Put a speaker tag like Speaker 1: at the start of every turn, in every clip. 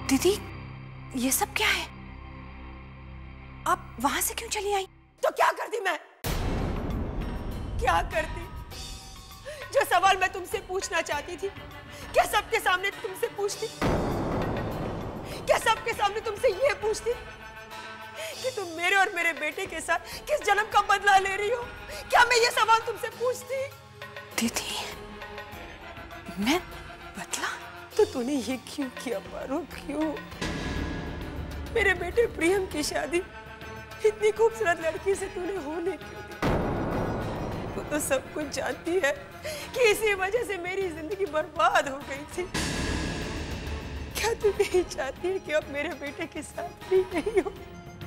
Speaker 1: दीदी, ये सब क्या है? आप वहां से क्यों चली आई?
Speaker 2: तो क्या करती मैं? क्या करती? जो सवाल मैं तुमसे पूछना चाहती थी, क्या सबके सामने तुमसे पूछती? क्या सबके सामने तुमसे ये पूछती कि तुम मेरे और मेरे बेटे के साथ किस जन्म का बदला ले रही हो? क्या मैं ये सवाल तुमसे पूछती?
Speaker 1: दीदी, मैं बदला?
Speaker 2: तो तूने ये क्यों किया पारो? क्यों? मेरे बेटे प्रियम की शादी इतनी खूबसूरत लड़की से तूने होने क्यों दी? तू तो सब कुछ जानती है कि इसी वजह से मेरी जिंदगी बर्बाद हो गई थी। क्या तू नहीं चाहती है कि अब मेरे बेटे के साथ भी नहीं हो,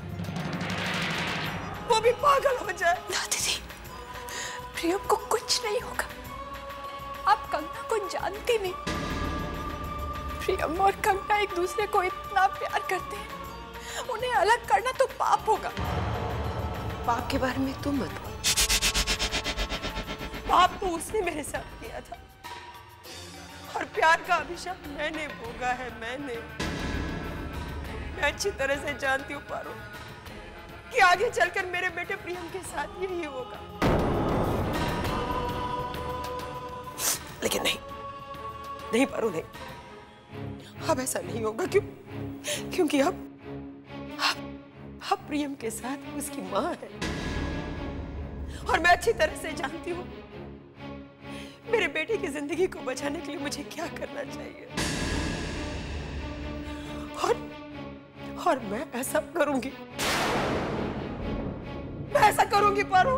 Speaker 2: वो भी पागल हो जाए?
Speaker 1: ना दीदी, प्रियम को कुछ नहीं होगा। आप कंगना को जानती नहीं। प्रियम और कंगना एक दूसरे को इतना प्यार करते हैं, उन्हें अलग करना तो पाप होगा।
Speaker 2: पाप के बारे में तुम मत बोल। पाप तो उसने मेरे साथ किया था और प्यार का अभिशाप मैंने भोगा है। मैं अच्छी तरह से जानती हूँ पारो कि आगे चलकर मेरे बेटे प्रियम के साथ यही होगा। लेकिन नहीं पारो, नहीं, अब ऐसा नहीं होगा। क्योंकि अब प्रियम के साथ उसकी माँ है और मैं अच्छी तरह से जानती हूँ मेरे बेटे की जिंदगी को बचाने के लिए मुझे क्या करना चाहिए। और मैं ऐसा करूंगी, मैं ऐसा करूंगी पारो।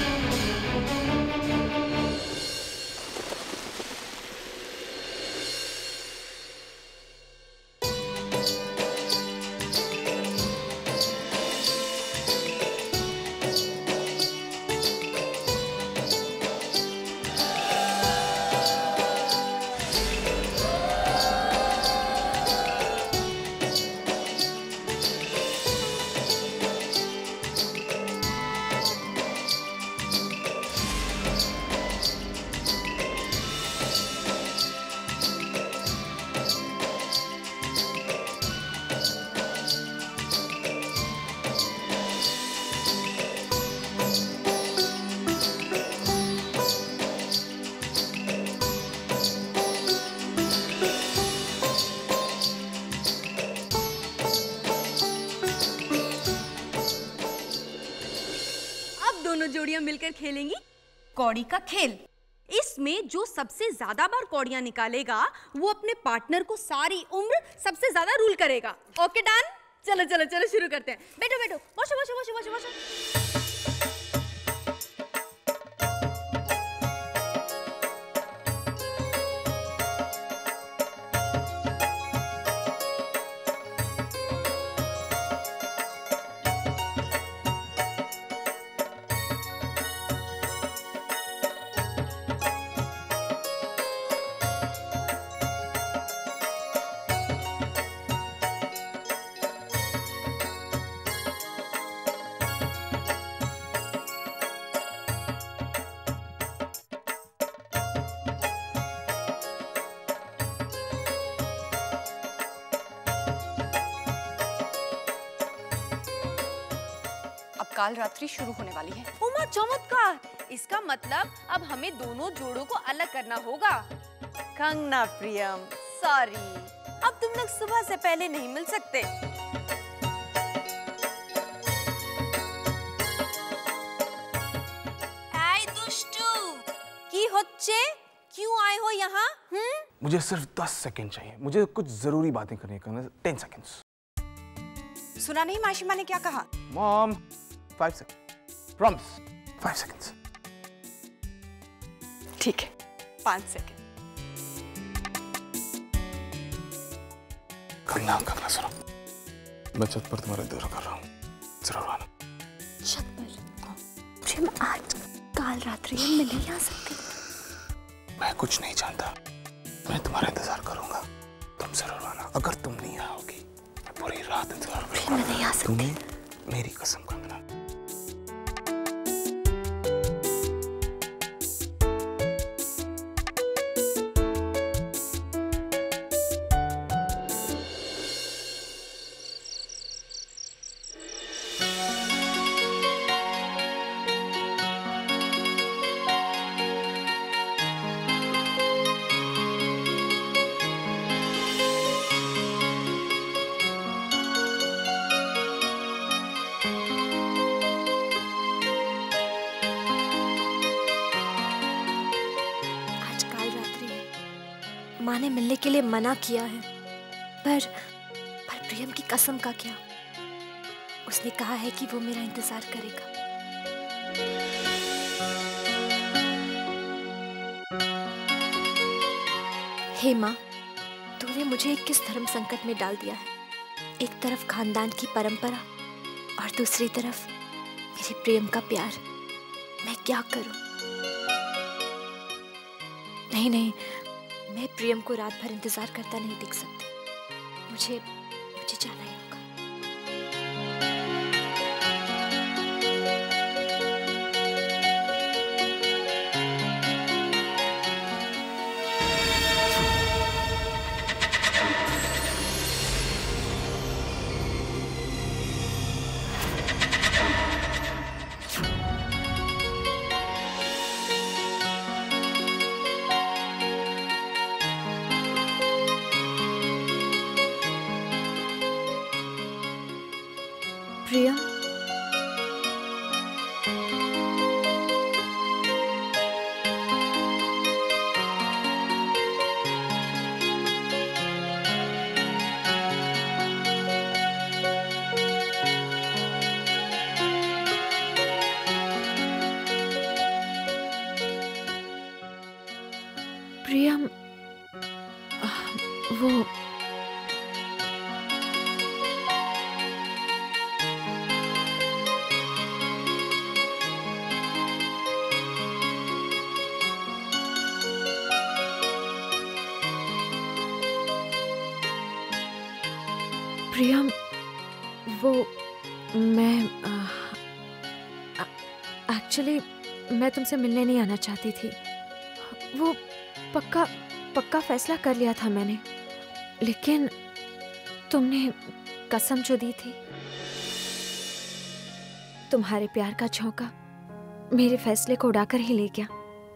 Speaker 3: जोड़ियां मिलकर खेलेंगी कौड़ी का खेल। इसमें जो सबसे ज्यादा बार कौड़ियां निकालेगा वो अपने पार्टनर को सारी उम्र सबसे ज्यादा रूल करेगा। Okay done? चलो चलो चलो शुरू करते हैं। बैठो बैठो, बसो बसो बसो बसो बसो।
Speaker 1: काल रात्रि शुरू होने वाली है।
Speaker 3: उमा चमत्कार! इसका मतलब अब हमें दोनों जोड़ों को अलग करना होगा। कंगना प्रियम, सॉरी, अब तुम लोग सुबह से पहले नहीं मिल सकते। ऐ दुष्टू, की होच्छे? क्यों आए हो यहाँ?
Speaker 4: मुझे सिर्फ 10 सेकंड चाहिए। मुझे कुछ जरूरी बातें करनी है। 10 सेकंड्स।
Speaker 1: सुना नहीं माशिमा ने क्या कहा?
Speaker 4: Mom, 5 seconds. Promise. 5 seconds.
Speaker 1: ठीक है, 5 सेकंड।
Speaker 4: कंगना सुनो, मैं छत पर तुम्हारा इंतजार कर रहा हूँ, जरूर आना।
Speaker 3: छत पर? प्रेम, आज काल रात्रि में नहीं आ सकती।
Speaker 4: मैं कुछ नहीं जानता, मैं तुम्हारा इंतजार करूंगा, तुम जरूर आना। अगर तुम नहीं आओगी, मैं पूरी रात इंतजार करूंगा।
Speaker 3: मैं नहीं आ सकती।
Speaker 4: तुम्हें मेरी कसम कंगना।
Speaker 1: माँ ने मिलने के लिए मना किया है, पर प्रियम की कसम का क्या? उसने कहा है कि वो मेरा इंतजार करेगा। हे माँ, तूने मुझे किस धर्म संकट में डाल दिया है। एक तरफ खानदान की परंपरा और दूसरी तरफ मेरे प्रेम का प्यार। मैं क्या करूं? नहीं, मैं प्रेम को रात भर इंतजार करता नहीं देख सकती। मुझे जाना ही होगा। प्रियम, प्रियम, वो प्रियम, वो मैं एक्चुअली मैं तुमसे मिलने नहीं आना चाहती थी। वो पक्का फैसला कर लिया था मैंने, लेकिन तुमने कसम जो दी थी, तुम्हारे प्यार का झोंका मेरे फैसले को उड़ाकर ही ले गया।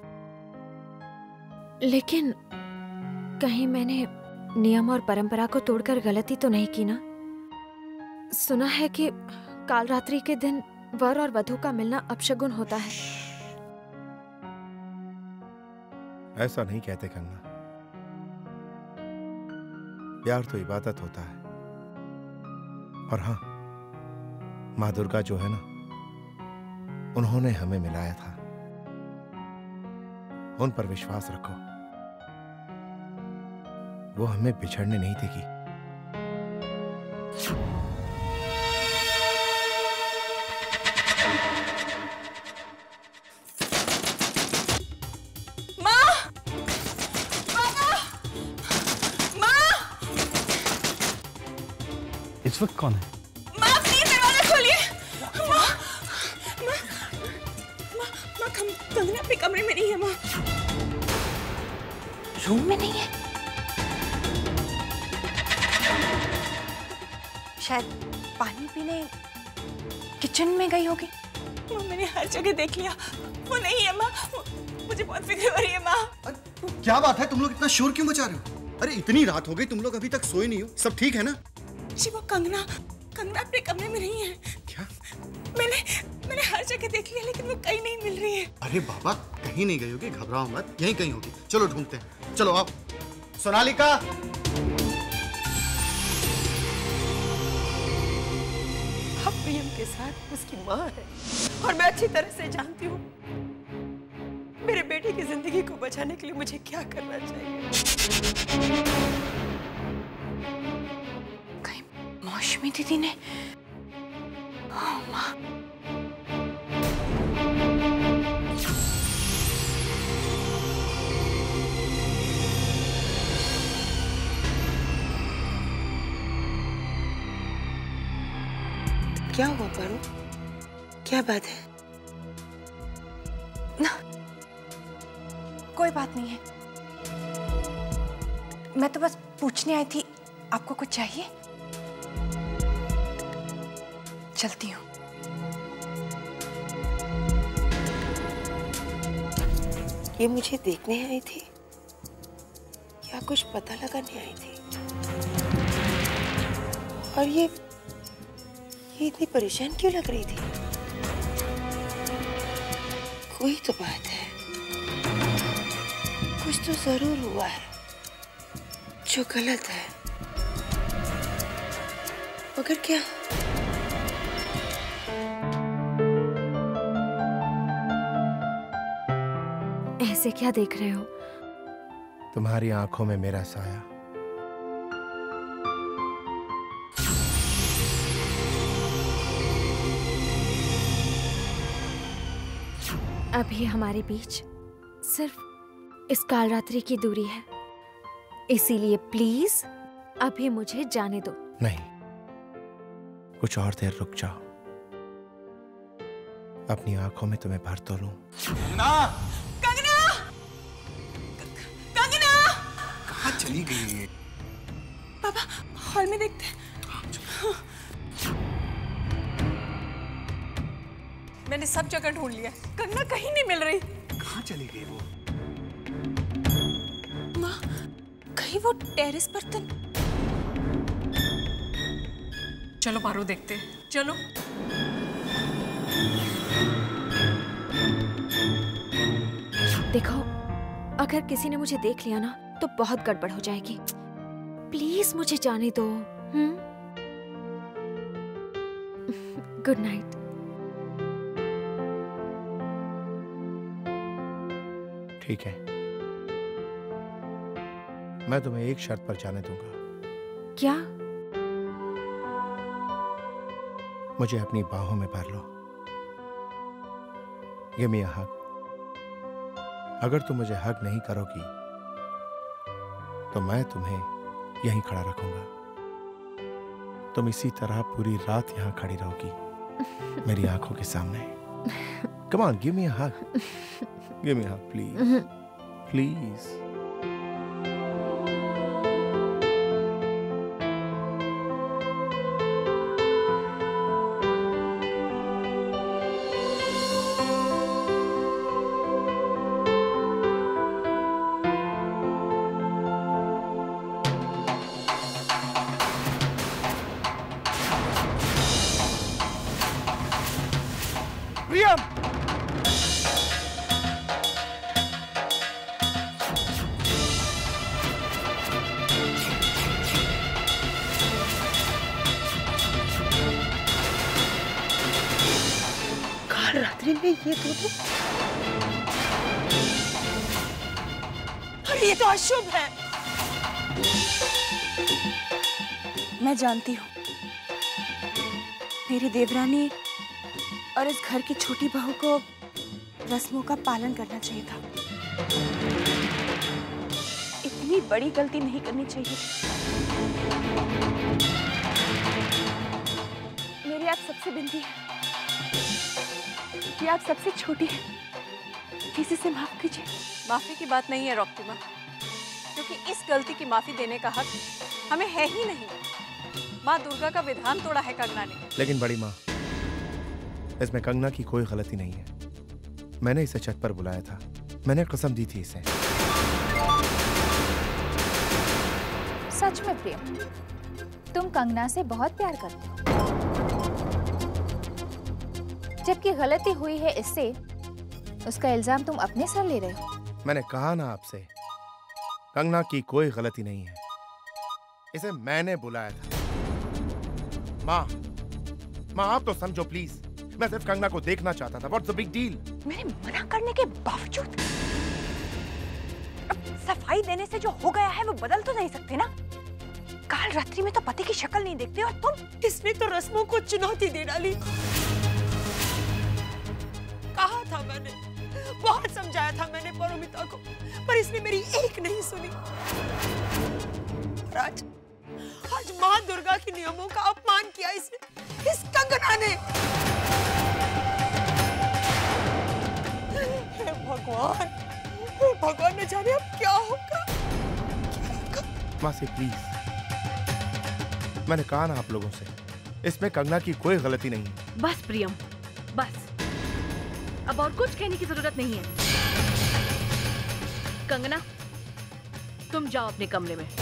Speaker 1: लेकिन कहीं मैंने नियम और परंपरा को तोड़कर गलती तो नहीं की ना? सुना है कि काल रात्रि के दिन वर और वधू का मिलना अपशगुन होता है।
Speaker 4: ऐसा नहीं कहते कंगना, प्यार तो इबादत होता है। और हाँ, माँ दुर्गा जो है ना, उन्होंने हमें मिलाया था। उन पर विश्वास रखो, वो हमें बिछड़ने नहीं देगी।
Speaker 5: इस वक्त कौन है?
Speaker 2: माँ प्लीज दरवाजा खोलिए। माँ कंगना अपने कमरे में नहीं है। माँ
Speaker 1: रूम में नहीं है? शायद पानी पीने किचन में गई होगी।
Speaker 2: माँ मैंने हर जगह देख लिया, वो नहीं है। माँ मुझे बहुत फिक्र हो रही है। माँ
Speaker 6: क्या बात है, तुम लोग इतना शोर क्यों मचा रहे हो? अरे इतनी रात हो गई, तुम लोग अभी तक सोए नहीं हो? सब ठीक है ना?
Speaker 2: जी वो कंगना अपने कमरे में नहीं है।
Speaker 6: क्या?
Speaker 2: मैंने हर जगह देख लिया, लेकिन वो कहीं नहीं मिल रही है।
Speaker 6: अरे बाबा, कहीं नहीं गई होगी, घबराओ मत, यहीं कहीं होगी। चलो ढूंढते हैं, चलो आप। सोनालिका,
Speaker 2: अब प्रियम के साथ उसकी माँ है, और मैं अच्छी तरह से जानती हूँ मेरे बेटे की जिंदगी को बचाने के लिए मुझे क्या करना चाहिए।
Speaker 1: मौसमी दीदी ने माँ,
Speaker 2: क्या हुआ पारू? क्या बात है?
Speaker 1: ना, कोई बात नहीं है। मैं तो बस पूछने आई थी, आपको कुछ चाहिए? चलती हूँ।
Speaker 2: ये मुझे देखने आई थी या कुछ पता लगाने आई थी? और ये इतनी परेशान क्यों लग रही थी? कोई तो बात है, कुछ तो जरूर हुआ है। जो गलत है, मगर क्या?
Speaker 1: ऐसे क्या देख रहे हो?
Speaker 4: तुम्हारी आंखों में मेरा साया।
Speaker 1: अभी हमारे बीच सिर्फ इस कालरात्रि की दूरी है, इसीलिए प्लीज अभी मुझे जाने दो।
Speaker 4: नहीं, कुछ और देर रुक जाओ, अपनी आंखों में तुम्हें भर तो लूं।
Speaker 6: कंगना!
Speaker 2: कंगना! कंगना!
Speaker 6: कहाँ चली गई ये?
Speaker 2: पापा, हॉल में देखते हैं। मैंने सब जगह ढूंढ लिया, कंगना कहीं नहीं मिल रही।
Speaker 6: कहाँ चली गई वो?
Speaker 2: माँ, कहीं वो टेरेस पर तो? चलो मारो देखते हैं, चलो।
Speaker 1: देखो, अगर किसी ने मुझे देख लिया ना तो बहुत गड़बड़ हो जाएगी। प्लीज मुझे जाने दो। Good night.
Speaker 4: ठीक है, मैं तुम्हें एक शर्त पर जाने दूंगा।
Speaker 1: क्या?
Speaker 4: मुझे अपनी बाहों में भर लो। गिव मी अ हग। अगर तुम मुझे हग नहीं करोगी तो मैं तुम्हें यहीं खड़ा रखूंगा। तुम इसी तरह पूरी रात यहां खड़ी रहोगी मेरी आंखों के सामने। Come on, give me a hug. Give me a hug please, please. Priyam!
Speaker 2: काल रात्रि में ये तो अरे ये तो अशुभ है। मैं जानती हूँ, मेरी देवरानी और इस घर की छोटी बहू को रस्मों का पालन करना चाहिए था। इतनी बड़ी गलती नहीं करनी चाहिए। मेरी आप सबसे विनती है कि आप सबसे छोटी हैं, किसी से माफ कीजिए।
Speaker 7: माफी की बात नहीं है रॉक्टिमा, क्योंकि इस गलती की माफी देने का हक हमें है ही नहीं। माँ दुर्गा का विधान तोड़ा है कंगना ने।
Speaker 4: लेकिन बड़ी माँ, इसमें कंगना की कोई गलती नहीं है। मैंने इसे छत पर बुलाया था, मैंने कसम दी थी इसे।
Speaker 8: सच में प्रियम, तुम कंगना से बहुत प्यार करते हो, जबकि गलती हुई है इससे, उसका इल्जाम तुम अपने सर ले रहे हो।
Speaker 4: मैंने कहा ना आपसे, कंगना की कोई गलती नहीं है, इसे मैंने बुलाया था। माँ आप तो समझो प्लीज, मैं सिर्फ कंगना को देखना चाहता था। What's the big deal?
Speaker 7: मेरे मना करने के बावजूद अब सफाई देने से जो हो गया है वो बदल तो नहीं सकते ना। काल रात्रि में तो पति की शक्ल नहीं देखते और तुम।
Speaker 2: इसने तो रस्मों को चुनौती दे डाली। कहा था मैंने, बहुत समझाया था मैंने परोमिता को, पर इसने मेरी एक नहीं सुनी। आज माँ दुर्गा के नियमों का अपमान किया इसने, इस कंगना ने। हे भगवान न जाने अब क्या होगा।
Speaker 4: माँ से प्लीज, मैंने कहा ना आप लोगों से, इसमें कंगना की कोई गलती नहीं है।
Speaker 3: बस प्रियम, बस, अब और कुछ कहने की जरूरत नहीं है। कंगना, तुम जाओ अपने कमरे में।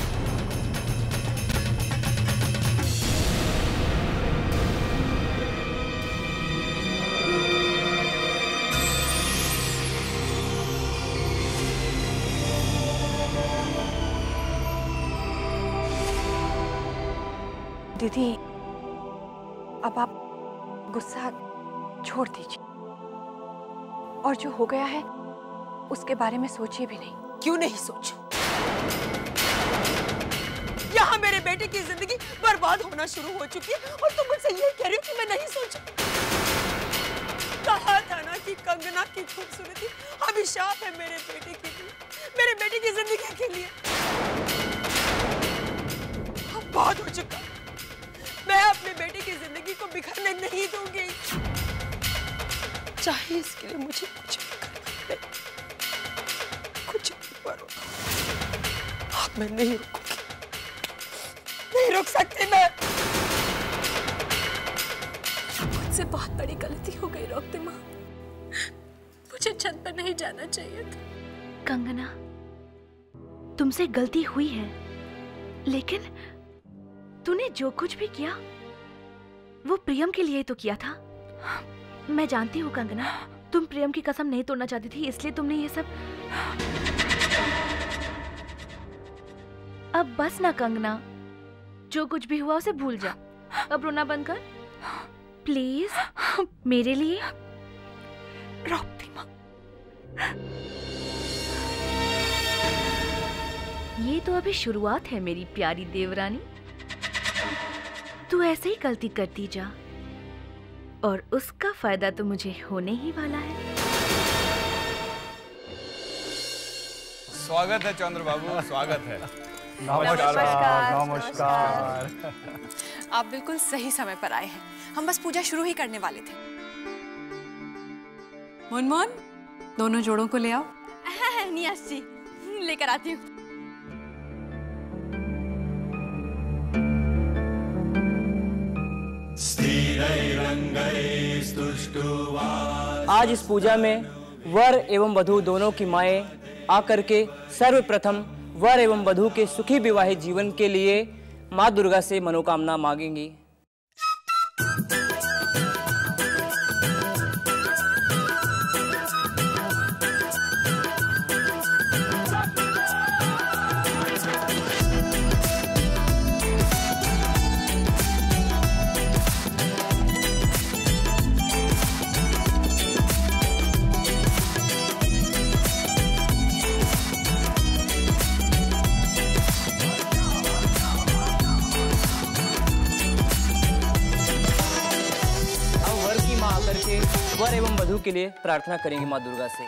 Speaker 7: दीदी, अब आप गुस्सा छोड़ दीजिए और जो हो गया है उसके बारे में सोचिए भी नहीं।
Speaker 2: क्यों नहीं सोचूं? यहाँ मेरे बेटे की जिंदगी बर्बाद होना शुरू हो चुकी है और तुम मुझसे ये कह रही हो कि मैं नहीं सोचूं? कहा था ना कि कंगना की खूबसूरती अभिशाप है मेरे बेटे के लिए, मेरे बेटे की जिंदगी के लिए। अब बहुत हो चुका, मैं अपने बेटे की जिंदगी को बिखरने नहीं दूंगी, चाहे इसके लिए मुझे कुछ भी करना पड़े, कुछ भी करो। अब मैं नहीं रुकूंगी, नहीं रुक सकती मैं।
Speaker 1: मुझसे बहुत बड़ी गलती हो गई रोकते माँ, मुझे छत पर नहीं जाना चाहिए था।
Speaker 9: कंगना, तुमसे गलती हुई है, लेकिन तूने जो कुछ भी किया वो प्रियम के लिए तो किया था। मैं जानती हूँ कंगना, तुम प्रियम की कसम नहीं तोड़ना चाहती थी, इसलिए तुमने ये सब। अब बस ना कंगना, जो कुछ भी हुआ उसे भूल जा। अब रोना बंद कर प्लीज, मेरे लिए।
Speaker 1: रोकती माँ,
Speaker 9: ये तो अभी शुरुआत है मेरी प्यारी देवरानी। तू ऐसे ही गलती करती जा और उसका फायदा तो मुझे होने ही वाला है।
Speaker 10: स्वागत है चंद्र बाबू, स्वागत है।
Speaker 5: नमस्कार। नमस्कार।
Speaker 1: आप बिल्कुल सही समय पर आए हैं, हम बस पूजा शुरू ही करने वाले थे। मुनमुन, दोनों जोड़ों को ले आओ।
Speaker 3: नियास जी, लेकर आती हूँ।
Speaker 11: आज इस पूजा में वर एवं वधू दोनों की माएं आकर के सर्वप्रथम वर एवं वधू के सुखी विवाहित जीवन के लिए माँ दुर्गा से मनोकामना मांगेंगी। वर एवं वधू के लिए प्रार्थना करेंगे माँ दुर्गा से।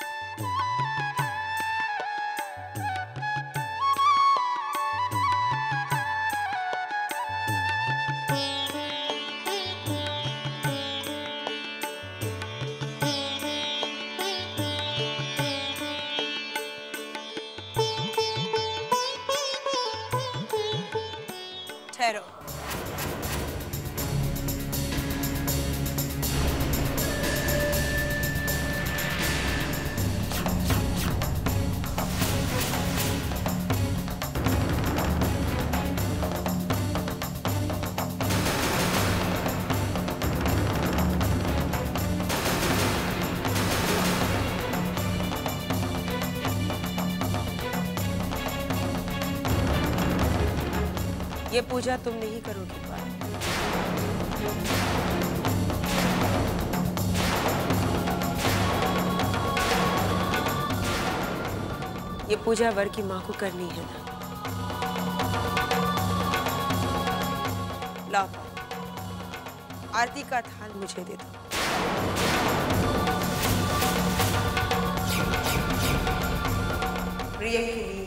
Speaker 2: ठहरो। ये पूजा तुम नहीं करोगी पार। ये पूजा वर की माँ को करनी है ना। लाओ, आरती का थाल मुझे दे दो। प्रियम के लिए